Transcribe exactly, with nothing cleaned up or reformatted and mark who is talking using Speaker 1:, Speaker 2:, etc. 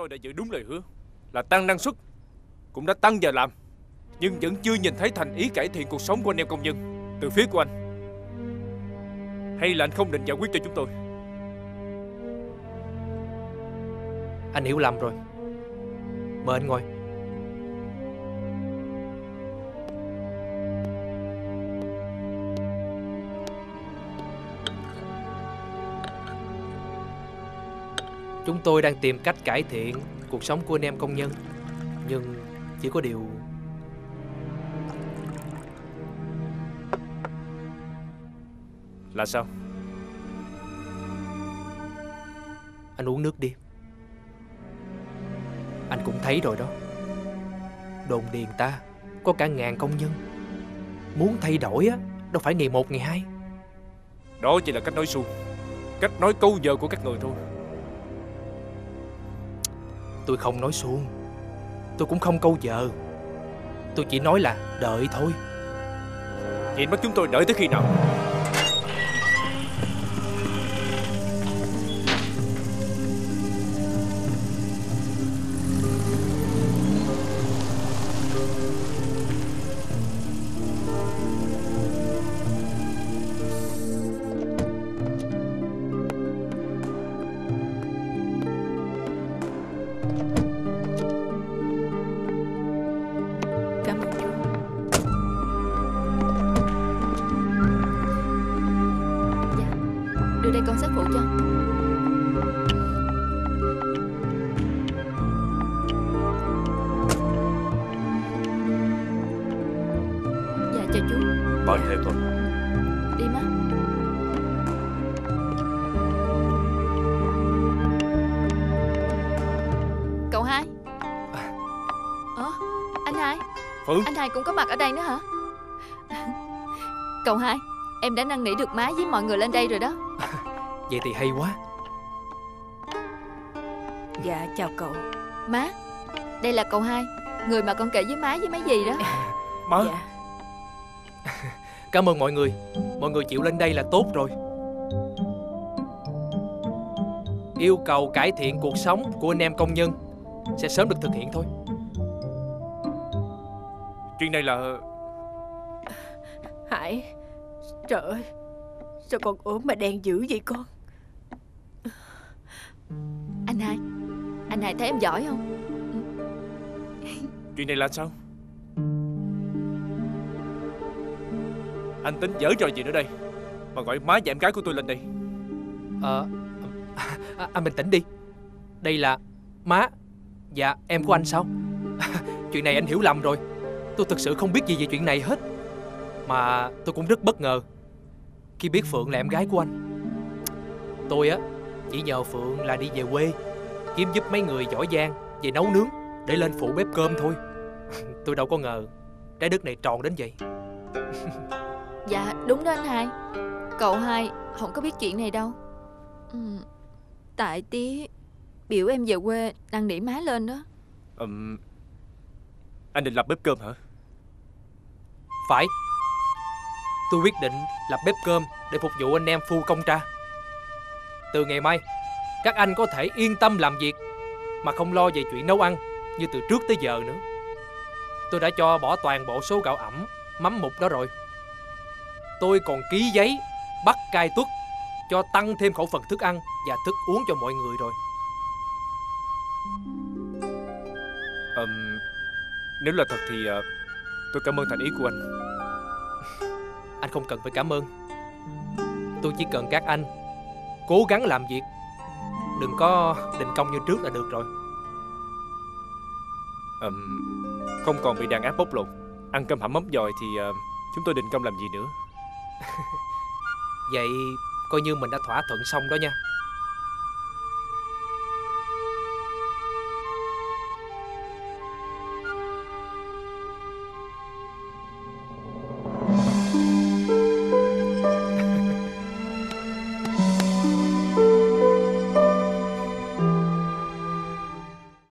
Speaker 1: đã giữ đúng lời hứa là tăng năng suất, cũng đã tăng giờ làm, nhưng vẫn chưa nhìn thấy thành ý cải thiện cuộc sống của anh em công nhân từ phía của anh. Hay là anh không định giải quyết cho chúng tôi?
Speaker 2: Anh hiểu lầm rồi. Mời anh ngồi. Chúng tôi đang tìm cách cải thiện cuộc sống của anh em công nhân, nhưng chỉ có điều...
Speaker 1: Là sao?
Speaker 2: Anh uống nước đi. Anh cũng thấy rồi đó, đồn điền ta có cả ngàn công nhân. Muốn thay đổi á, đâu phải ngày một ngày hai.
Speaker 1: Đó chỉ là cách nói suông, cách nói câu giờ của các người thôi.
Speaker 2: Tôi không nói suông, tôi cũng không câu giờ. Tôi chỉ nói là đợi thôi.
Speaker 1: Vậy bắt chúng tôi đợi tới khi nào?
Speaker 3: Đưa đây con sách phụ cho. Dạ chào chú.
Speaker 4: Mời theo tôi.
Speaker 3: Đi má. Cậu hai. Ủa, anh hai.
Speaker 1: Phượng.
Speaker 3: Anh hai cũng có mặt ở đây nữa hả? Cậu hai, em đã năn nỉ được má với mọi người lên đây rồi đó.
Speaker 2: Vậy thì hay quá.
Speaker 5: Dạ chào cậu.
Speaker 3: Má, đây là cậu hai, người mà con kể với má với mấy dì đó.
Speaker 1: Má.
Speaker 5: Dạ.
Speaker 2: Cảm ơn mọi người. Mọi người chịu lên đây là tốt rồi. Yêu cầu cải thiện cuộc sống của anh em công nhân sẽ sớm được thực hiện thôi.
Speaker 1: Chuyện này là...
Speaker 5: Hải, trời ơi, sao con ốm mà đen dữ vậy con?
Speaker 3: Anh hai, anh hai thấy em giỏi không?
Speaker 1: Chuyện này là sao? Anh tính giở trò gì nữa đây mà gọi má và em gái của tôi lên đây?
Speaker 2: Ờ à, Anh bình tĩnh đi. Đây là má và em của anh sao? Chuyện này anh hiểu lầm rồi. Tôi thực sự không biết gì về chuyện này hết. Mà tôi cũng rất bất ngờ khi biết Phượng là em gái của anh. Tôi á chỉ nhờ Phượng là đi về quê kiếm giúp mấy người giỏi giang về nấu nướng để lên phụ bếp cơm thôi. Tôi đâu có ngờ trái đất này tròn đến vậy.
Speaker 3: Dạ đúng đó anh hai. Cậu hai không có biết chuyện này đâu. ừ, Tại tí biểu em về quê năn nỉ má lên đó.
Speaker 1: um, Anh định lập bếp cơm hả?
Speaker 2: Phải. Tôi quyết định lập bếp cơm để phục vụ anh em phu công tra. Từ ngày mai các anh có thể yên tâm làm việc mà không lo về chuyện nấu ăn như từ trước tới giờ nữa. Tôi đã cho bỏ toàn bộ số gạo ẩm, mắm mục đó rồi. Tôi còn ký giấy bắt cai tuất cho tăng thêm khẩu phần thức ăn và thức uống cho mọi người rồi.
Speaker 1: um, Nếu là thật thì uh, tôi cảm ơn thành ý của anh.
Speaker 2: Anh không cần phải cảm ơn. Tôi chỉ cần các anh cố gắng làm việc, đừng có định công như trước là được rồi.
Speaker 1: um, Không còn bị đàn áp bóc lột, ăn cơm hẩm mắm dòi thì uh, chúng tôi định công làm gì nữa.
Speaker 2: Vậy coi như mình đã thỏa thuận xong đó nha.